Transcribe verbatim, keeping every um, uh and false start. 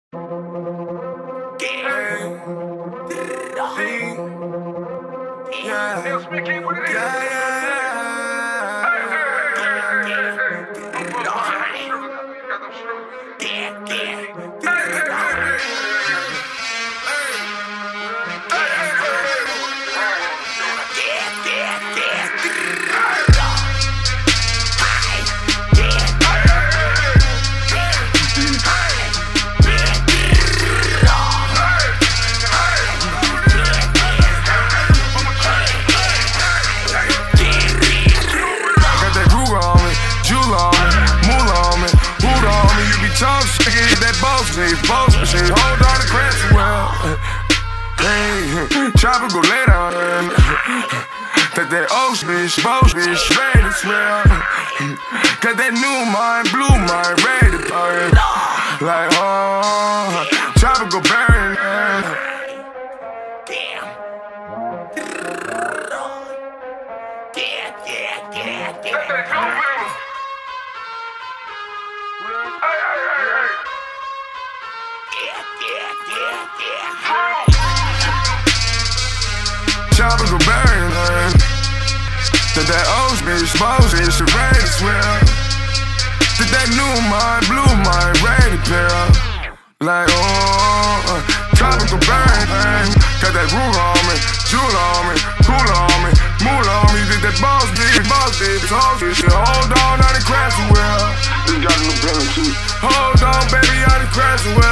Yeah, yeah, boss shit, hold on to crazy well. Hey, chopper go lay down. That that old bitch, boss bitch, ready to smell. Got that new mind, blue mind, ready to burn. Like, oh, chopper go burn. Damn. Yeah, yeah, yeah, yeah. Chopper go bury man. That that old bitch, boss bitch, ready to swell. That that new mind, blue mind, ready to pair. Like oh, chopper go bury man. Got that rule on me, jewel on me, cool on me, mool on me. Did that boss bitch, boss bitch, boss bitch. Hold on, on the crash well. You got a new belly too. Hold on, baby, on the crash well.